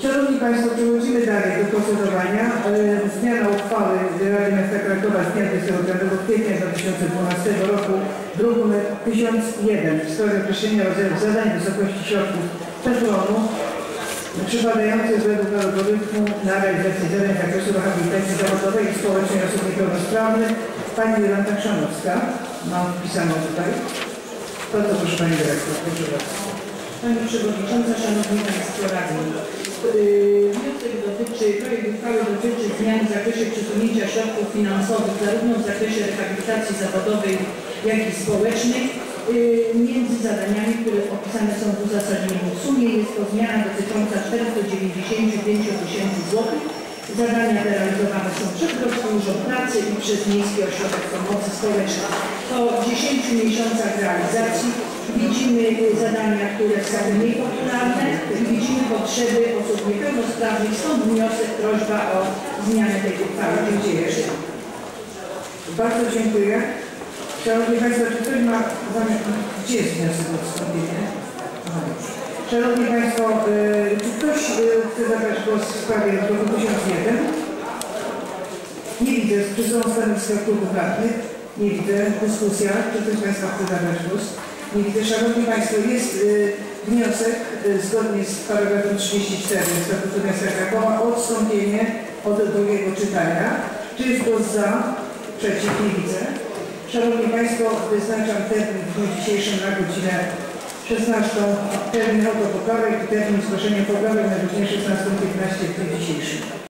Szanowni Państwo, przechodzimy dalej do procedowania. Zmiana uchwały Rady Miasta Krakowa z dnia 25 kwietnia 2012 roku, druk nr 1001 w sprawie określenia rodzaju zadań wysokości środków PFRON-u przypadających według algorytmu na realizację zadań z zakresu rehabilitacji zawodowej i społecznej osób niepełnosprawnych. Pani Jolanta Chrzanowska, mam wpisaną tutaj. Bardzo proszę Pani Dyrektor, proszę bardzo. Pani Przewodnicząca, Szanowni Państwo Radni. Projekt uchwały dotyczy zmian w zakresie przesunięcia środków finansowych zarówno w zakresie rehabilitacji zawodowej, jak i społecznej między zadaniami, które opisane są w uzasadnieniu. W sumie jest to zmiana dotycząca 495 000 złotych. Zadania te realizowane są przez Górski Urząd Pracy i przez Miejski Ośrodek Pomocy Społecznej. Po 10 miesiącach realizacji widzimy zadania, które są mniej popularne i widzimy potrzeby osób niepełnosprawnych, stąd wniosek, prośba o zmianę tej uchwały. Dziękuję. Bardzo dziękuję. Szanowni Państwo, czy ktoś ma zamiar... Gdzie jest wniosek o wstąpienie? Szanowni Państwo, czy ktoś chce zabrać głos w sprawie druku 1001? Nie widzę. Czy są stanowiska klubów radnych? Nie widzę. Dyskusja. Czy ktoś z Państwa chce zabrać głos? Nie widzę. Szanowni Państwo, jest wniosek zgodnie z paragrafem 34 Statutu Miasta Krakowa o odstąpienie od drugiego czytania. Czy jest głos za? Przeciw? Nie widzę. Szanowni Państwo, wyznaczam termin w dniu dzisiejszym na godzinę 16. Termin autopoprawek i termin zgłoszenia poprawek na godzinę 16:15 w dniu dzisiejszym.